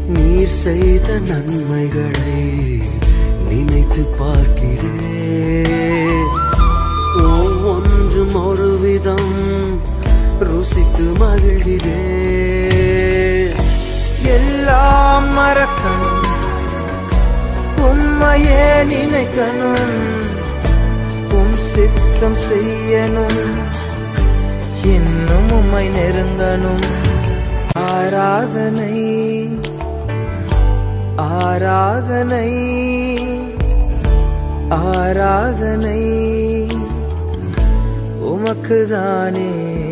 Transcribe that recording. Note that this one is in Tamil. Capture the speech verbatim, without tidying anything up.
நீர் செய்த நன்மைகளை நினைத்து பார்க்கிறேன். ஒவ்வொன்றும் ஒரு விதம் ருசித்து மகிழ்கிறேன். எல்லாம் மறக்கணும், உம்மையே நினைக்கணும், உம் சித்தம் செய்யணும், இன்னும் உம்மை நெருங்கணும். ஆராதனை ஆராதனை ஆராதனை உமக்குதானே.